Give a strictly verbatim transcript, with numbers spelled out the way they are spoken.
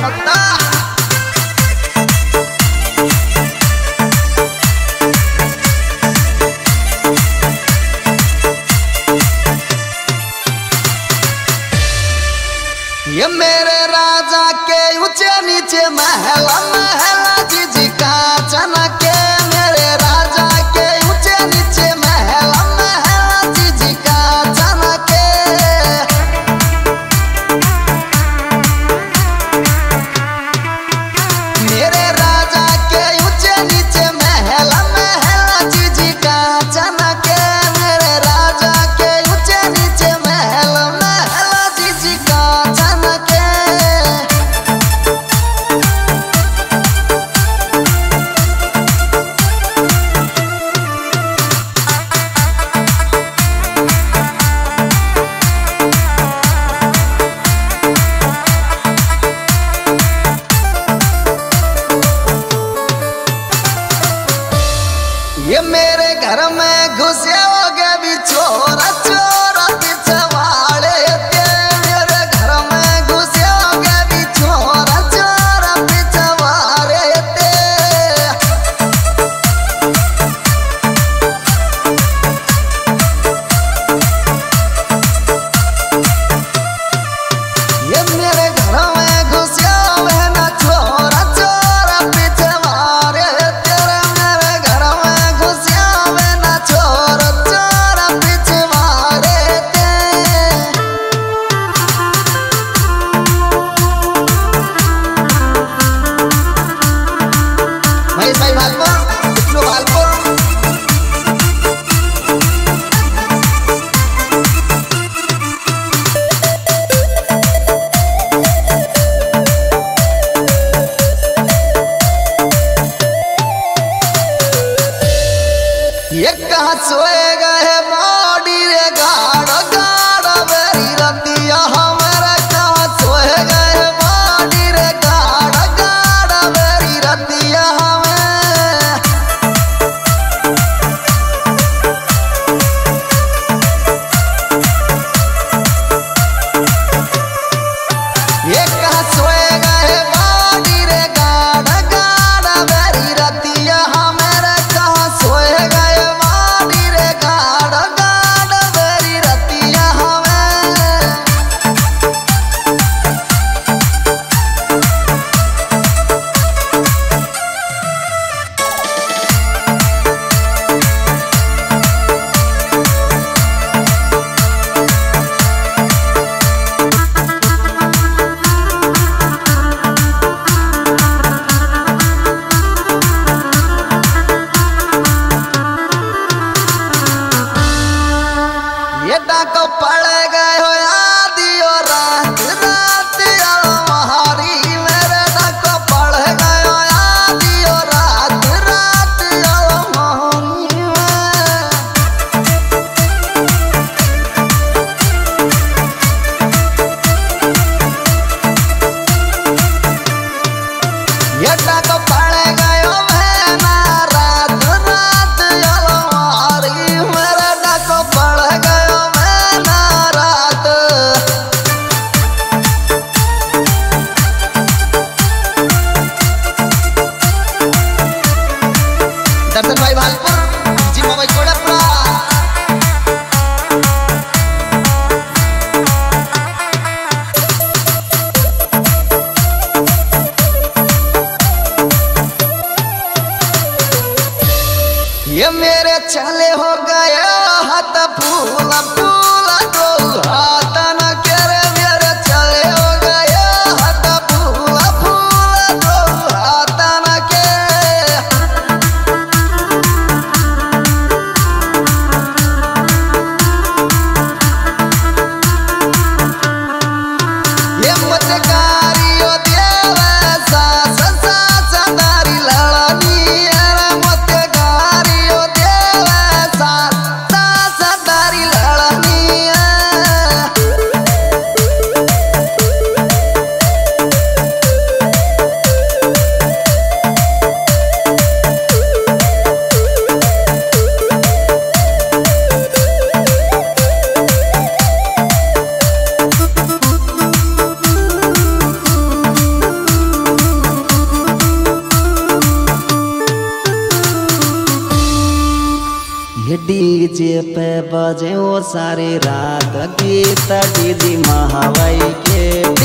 ये मेरे राजा के ऊंचे नीचे महल महल जी का चनके मेरे राजा के ऊंचे नीचे महल महल जी का चनके मेरे राजा के ऊंचे नीचे महल महल जी का चनके मेरे राजा के ऊंचे नीचे महल महल जी का ये मेरे घर में घुसे हो गए भी चोरा चोरा पीछे वाले थे मेरे घर में घुसे हो गए भी चोरा चोरा पीछे वाले थे ये मेरे घर में घुसे हुए ना चोरा चोरा पीछे वाले तेरे मेरे घर में घुसे हुए ना चोरा चोरा पीछे वाले थे भाई भाई भालपुर इतनो भालपुर ये कहाँ सोए गए बॉडी रे गाड़ गाड़ मेरी रतिया हमारा कहाँ सोए गए बॉडी रे गाड़ गाड़ मेरी रतिया हमें ये कहाँ सोए गए बॉडी रे गाड़ गाड़ मेरी रतिया हमारा कहाँ सोए गए बॉडी रे गाड़ गाड़ मेरी रतिया हमें ये डाको पड़ गए हो आदि और रात रात अलमारी मेरे डाको पड़ गए हो आदि और रात रात अलमारी में ये डाको पड़ गए हो बहना रात रात अलमारी मेरे डाको पड़ गए हो बहना रात दर्शन भाई भालपुर जिम्मा भाई कोड़ापुरा ये मेरे चले हो गए हाथ फूल फूल दो हाथ न करे मेरे चले हो गए हाथ फूल फूल दो हाथ न के ये मतकारियो देवे सास सास दारी लड़नी अरे मतकारियो देवे सास सास दारी लड़नी डीजे पे बजे वो सारी रात गीत डीजी महावाई के।